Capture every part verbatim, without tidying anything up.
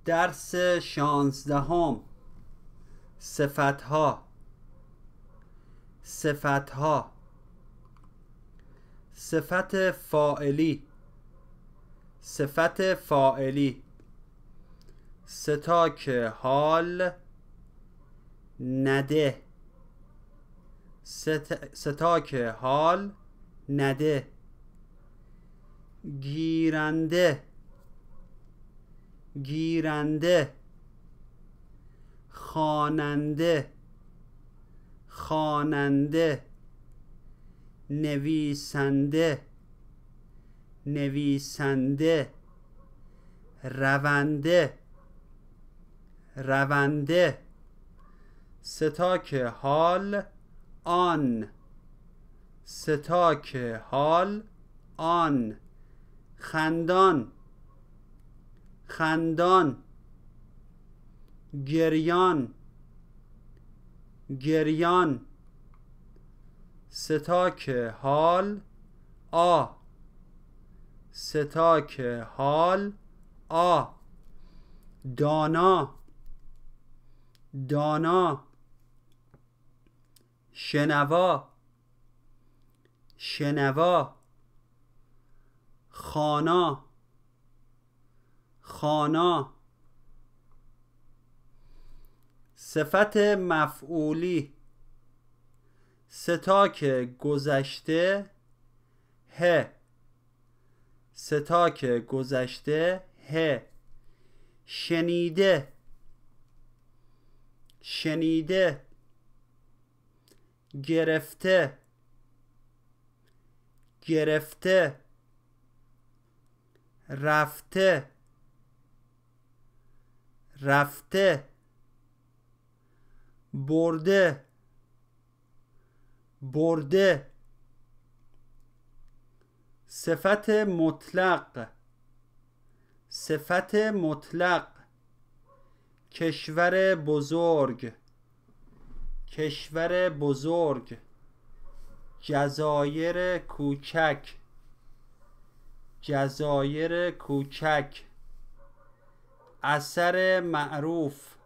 درس شانزدهم. صفتها. صفتها. صفت فاعلی. صفت فاعلی. ستا که حال نده. ست... ستا که حال نده. گیرنده. گیرنده. خواننده. خواننده. نویسنده. نویسنده. رونده. رونده. ستا که حال آن. ستا که حال آن. خندان. خندان. گریان. گریان. ستا که حال آ. ستا که حال آ. دانا. دانا. شنوا. شنوا. خوانا. خوانا. صفت مفعولی. ستا که گذشته ه. ستا که گذشته ه. شنیده. شنیده. گرفته. گرفته. رفته. رفته. برده. برده. صفت مطلق. صفت مطلق. کشور بزرگ. کشور بزرگ. جزایر کوچک. جزایر کوچک. اثر معروف.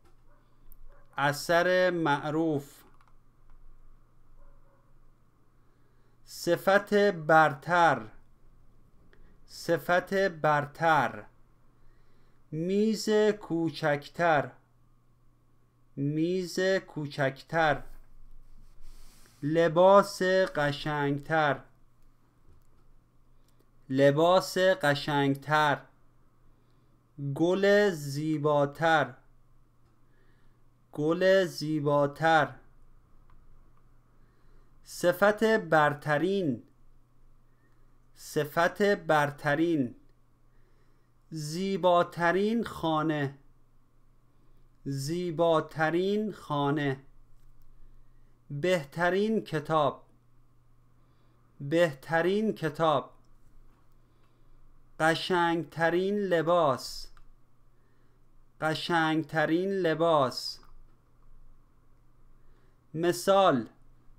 اثر معروف. صفت برتر. صفت برتر. میز کوچکتر. میز کوچکتر. لباس قشنگتر. لباس قشنگتر. گل زیباتر. گل زیباتر. صفت برترین. صفت برترین. زیباترین خانه. زیباترین خانه. بهترین کتاب. بهترین کتاب. قشنگترین لباس. قشنگترین لباس. مثال.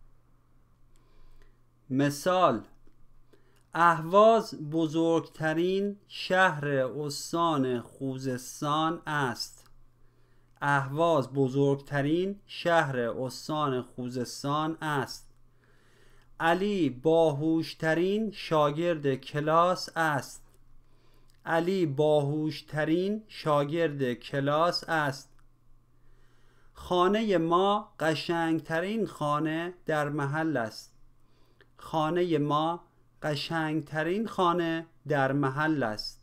مثال. اهواز بزرگترین شهر استان خوزستان است. اهواز بزرگترین شهر استان خوزستان است. علی باهوشترین شاگرد کلاس است. علی باهوشترین شاگرد کلاس است. خانه ما قشنگترین خانه در محل است. خانه ما قشنگترین خانه در محل است.